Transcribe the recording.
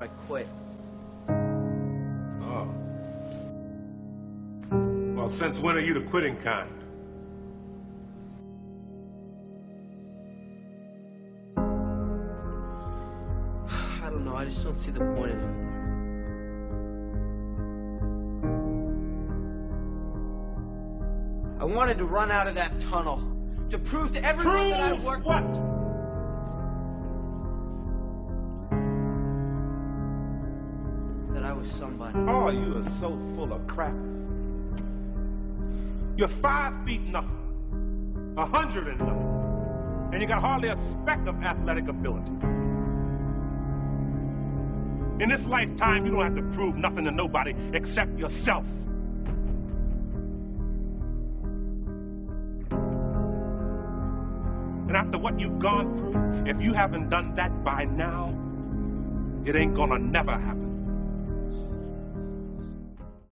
I quit. Oh. Well, since when are you the quitting kind? I don't know, I just don't see the point in it. I wanted to run out of that tunnel, to prove to everyone that I worked... what? That I was somebody. Oh, you are so full of crap. You're 5 feet nothing, 100 and nothing, and you got hardly a speck of athletic ability. In this lifetime, you don't have to prove nothing to nobody except yourself. And after what you've gone through, if you haven't done that by now, it ain't gonna never happen.